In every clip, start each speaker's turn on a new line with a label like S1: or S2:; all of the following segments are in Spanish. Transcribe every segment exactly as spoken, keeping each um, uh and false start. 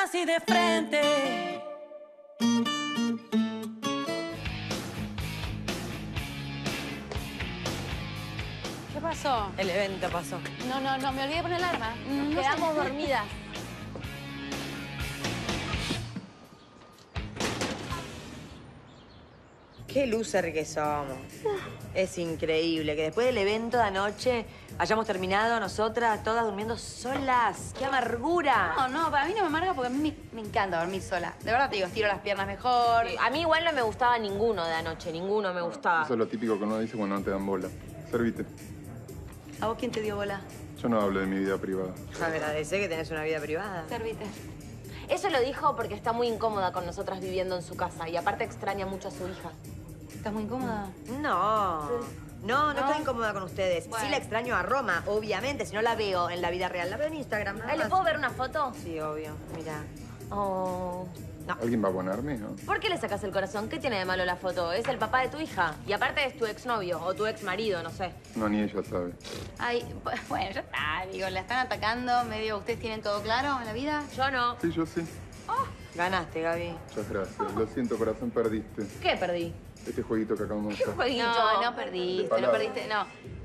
S1: así de frente.
S2: ¿Qué pasó?
S1: El evento pasó.
S2: No, no, no, me olvidé de poner el alarma.
S3: Nos quedamos dormidas.
S1: Qué loser que somos. Es increíble que después del evento de anoche hayamos terminado nosotras todas durmiendo solas. ¡Qué amargura!
S2: No, no, para mí no me amarga porque a mí me, me encanta dormir sola. De verdad te digo, estiro las piernas mejor.
S3: Sí, a mí igual no me gustaba ninguno de anoche, ninguno me gustaba.
S4: Eso es lo típico que uno dice cuando no te dan bola. Servite.
S2: ¿A vos quién te dio bola?
S4: Yo no hablo de mi vida privada.
S1: Agradece que tenés una vida privada.
S2: Servite.
S3: Eso lo dijo porque está muy incómoda con nosotras viviendo en su casa y aparte extraña mucho a su hija.
S2: ¿Estás muy incómoda?
S1: No. No, no,
S2: ¿No?
S1: estoy incómoda con ustedes.
S2: Bueno.
S1: Sí la extraño a Roma, obviamente. Si no la veo en la vida real, la veo en Instagram. nada
S3: Ay, ¿le
S1: más.
S3: puedo ver una foto?
S1: Sí, obvio. Mira.
S3: Oh.
S4: ¿Alguien va a ponerme, no?
S3: ¿Por qué le sacas el corazón? ¿Qué tiene de malo la foto? Es el papá de tu hija. Y aparte es tu exnovio o tu exmarido, no sé.
S4: No, ni ella sabe.
S2: Ay, pues, bueno, ya está. Digo, la están atacando. Medio, ¿ustedes tienen todo claro en la vida?
S3: Yo no.
S4: Sí, yo sí.
S1: Ganaste, Gaby.
S4: Muchas gracias. Lo siento, corazón, perdiste.
S3: ¿Qué perdí?
S4: Este jueguito que acabamos de
S3: ¿Qué
S4: hacer.
S3: jueguito?
S2: No, no
S4: De
S2: perdiste, no
S4: palabra.
S2: perdiste, no.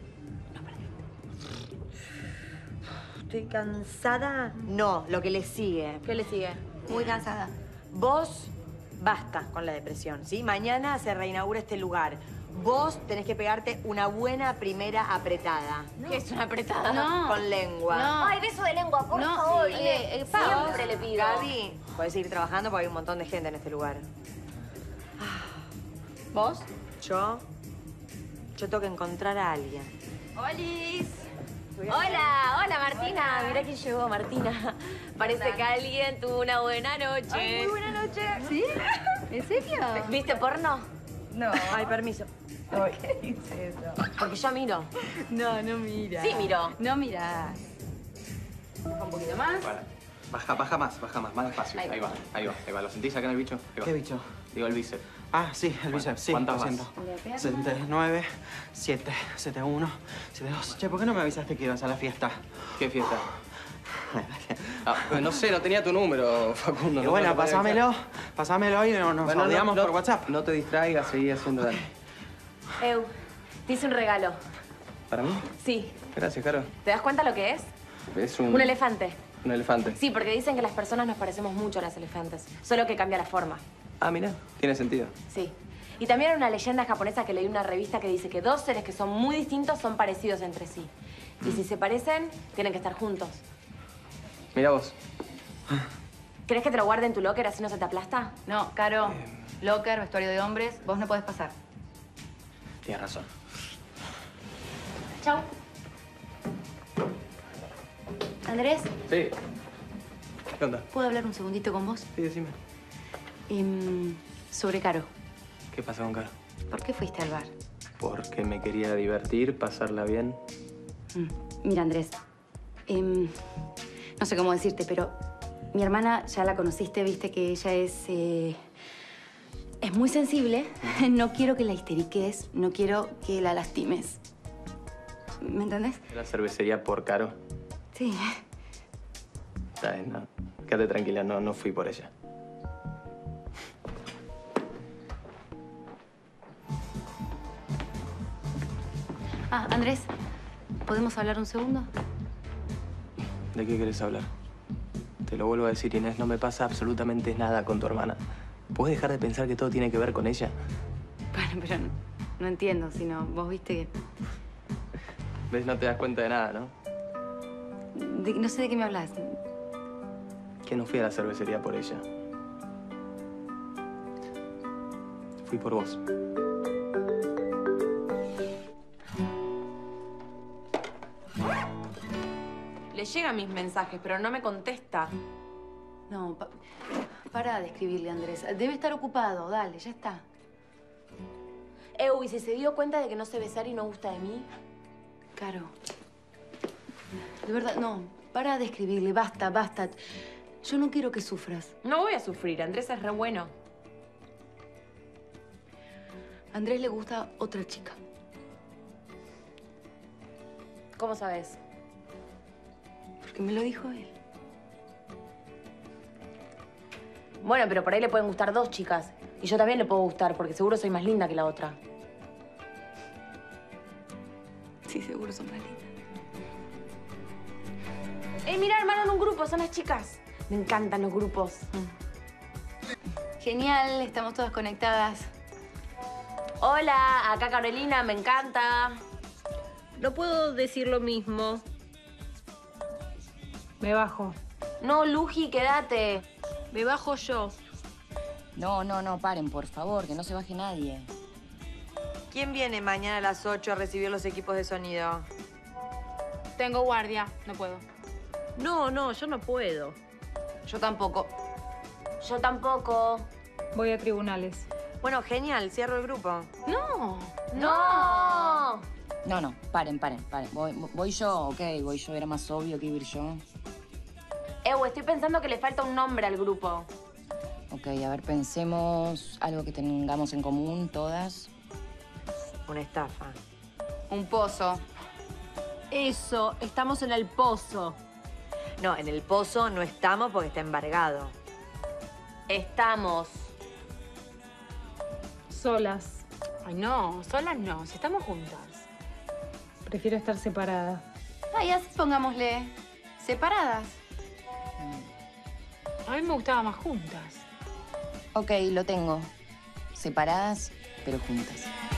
S1: ¿Estoy cansada? No, lo que le sigue.
S3: ¿Qué le sigue?
S2: Muy cansada.
S1: Vos, basta con la depresión, ¿sí? Mañana se reinaugura este lugar. Vos tenés que pegarte una buena primera apretada.
S3: ¿Qué es una apretada?
S2: No.
S1: Con lengua.
S2: No.
S3: Ay, beso de lengua, por
S2: No,
S3: favor.
S2: sí,
S3: Le-
S2: eh,
S3: siempre le pido.
S1: Gaby, podés seguir trabajando porque hay un montón de gente en este lugar.
S2: ¿Vos?
S1: Yo, yo tengo que encontrar a alguien.
S2: ¡Olis!
S3: Hola, hola Martina. Mirá quién llegó, Martina. Parece que alguien tuvo una buena noche.
S1: Ay, muy buena noche.
S2: ¿Sí? ¿En serio?
S3: ¿Viste porno?
S2: No.
S1: Ay, permiso.
S2: ¿Qué dice eso?
S3: Porque yo miro.
S2: No, no mira.
S3: Sí, miró.
S2: No mira. Baja un poquito más.
S5: Para. Baja, baja más, baja más, más despacio.
S2: Ahí va.
S5: Ahí va, ahí va, ahí va. ¿Lo sentís acá en el bicho? Ahí va.
S6: ¿Qué bicho?
S5: Digo, el bíceps.
S6: Ah, sí, el bíceps, sí,
S5: ¿Cuántas
S6: lo
S5: vas?
S6: siento. setenta y nueve, siete, setenta y uno, setenta y dos. Che, ¿por qué no me avisaste que ibas a la fiesta?
S5: ¿Qué fiesta? Ah, no sé, no tenía tu número, Facundo.
S6: Y
S5: no
S6: bueno,
S5: me lo podía
S6: pasámelo,
S5: dejar.
S6: pasámelo y no- nos
S5: Bueno, no,
S6: odiamos
S5: no,
S6: por WhatsApp.
S5: No te distraigas, seguí haciendo daño.
S3: Eu, te hice un regalo.
S5: ¿Para mí?
S3: Sí.
S5: Gracias, Caro.
S3: ¿Te das cuenta lo que es?
S5: Es un...
S3: Un elefante.
S5: Un elefante.
S3: Sí, porque dicen que las personas nos parecemos mucho a los elefantes. Solo que cambia la forma.
S5: Ah, mira, tiene sentido.
S3: Sí. Y también hay una leyenda japonesa que leí en una revista que dice que dos seres que son muy distintos son parecidos entre sí. Y si se parecen, tienen que estar juntos.
S5: Mira vos.
S3: ¿Crees que te lo guarde en tu locker así no se te aplasta?
S2: No, Caro. Locker, vestuario de hombres. Vos no podés pasar.
S5: Tienes razón.
S3: Chau.
S2: Andrés,
S5: Sí. ¿Qué onda?
S2: ¿puedo hablar un segundito con vos?
S5: Sí, decime.
S2: Em, sobre Caro.
S5: ¿Qué pasa con Caro?
S2: ¿Por qué fuiste al bar?
S5: Porque me quería divertir, pasarla bien.
S2: Mm, Mira, Andrés. em, no sé cómo decirte, pero mi hermana ya la conociste, viste que ella es... eh, es muy sensible. No quiero que la histeriques, no quiero que la lastimes. ¿Me entendés?
S5: La cervecería por Caro.
S2: Sí.
S5: Está bien, no. Quédate tranquila, no, no fui por ella.
S2: Ah, Andrés, ¿podemos hablar un segundo?
S5: ¿De qué querés hablar? Te lo vuelvo a decir, Inés, no me pasa absolutamente nada con tu hermana. ¿Puedes dejar de pensar que todo tiene que ver con ella?
S2: Bueno, pero no, no entiendo, sino vos viste que...
S5: ¿Ves? No te das cuenta de nada, ¿no?
S2: de- no sé de qué me hablas.
S5: Que no fui a la cervecería por ella. Fui por vos.
S3: Le llegan mis mensajes, pero no me contesta.
S2: No, pa para de escribirle, Andrés. Debe estar ocupado. Dale, ya está.
S3: Eu, ¿y si se dio cuenta de que no sé besar y no gusta de mí?
S2: Caro. De verdad, no. Para de escribirle. Basta, basta. Yo no quiero que sufras.
S3: No voy a sufrir, Andrés es re bueno.
S2: A Andrés le gusta otra chica.
S3: ¿Cómo sabes?
S2: Porque me lo dijo él.
S3: Bueno, pero por ahí le pueden gustar dos chicas. Y yo también le puedo gustar, porque seguro soy más linda que la otra.
S2: Sí, seguro son más lindas.
S3: ¡Eh, mira, armaron un grupo! Son las chicas. Me encantan los grupos.
S2: Genial, estamos todas conectadas.
S3: Hola, acá Carolina, me encanta.
S7: No puedo decir lo mismo. Me bajo.
S3: No, Luji, quédate.
S7: Me bajo yo.
S8: No, no, no, paren, por favor, que no se baje nadie.
S1: ¿Quién viene mañana a las ocho a recibir los equipos de sonido?
S9: Tengo guardia, no puedo.
S7: No, no, yo no puedo.
S2: Yo tampoco.
S3: Yo tampoco.
S7: Voy a tribunales.
S1: Bueno, genial, cierro el grupo.
S9: No.
S3: ¡No!
S8: No, no, paren, paren, paren. Voy, voy yo, ok, voy yo, era más obvio que ir yo.
S3: Ew, estoy pensando que le falta un nombre al grupo.
S8: Ok, a ver, pensemos algo que tengamos en común todas.
S1: Una estafa.
S2: Un pozo.
S7: Eso, estamos en el pozo.
S1: No, en el pozo no estamos porque está embargado.
S3: Estamos.
S7: Solas.
S9: Ay, no, solas no, si estamos juntas.
S7: Prefiero estar separada.
S2: Ay, así pongámosle. Separadas.
S9: A mí me gustaba más juntas.
S8: Ok, lo tengo. Separadas, pero juntas.